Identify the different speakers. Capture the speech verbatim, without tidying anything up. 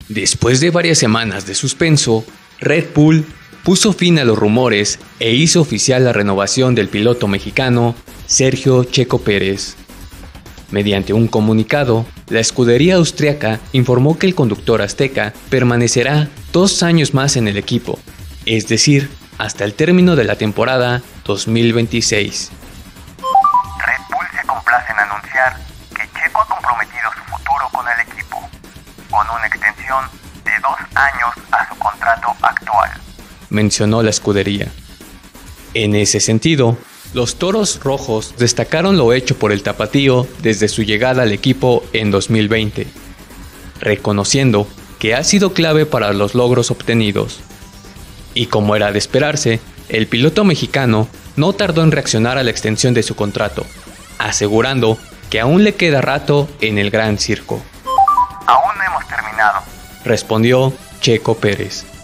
Speaker 1: Después de varias semanas de suspenso, Red Bull puso fin a los rumores e hizo oficial la renovación del piloto mexicano Sergio Checo Pérez. Mediante un comunicado, la escudería austriaca informó que el conductor azteca permanecerá dos años más en el equipo, es decir, hasta el término de la temporada dos mil veintiséis.
Speaker 2: Red Bull se complace en anunciar que Checo ha comprometido su futuro con el equipo, con una extensión de dos años a su contrato actual,
Speaker 1: mencionó la escudería. En ese sentido, los Toros Rojos destacaron lo hecho por el tapatío desde su llegada al equipo en dos mil veinte, reconociendo que ha sido clave para los logros obtenidos. Y como era de esperarse, el piloto mexicano no tardó en reaccionar a la extensión de su contrato, asegurando que aún le queda rato en el gran circo.
Speaker 2: Aún no hemos terminado,
Speaker 1: respondió Checo Pérez.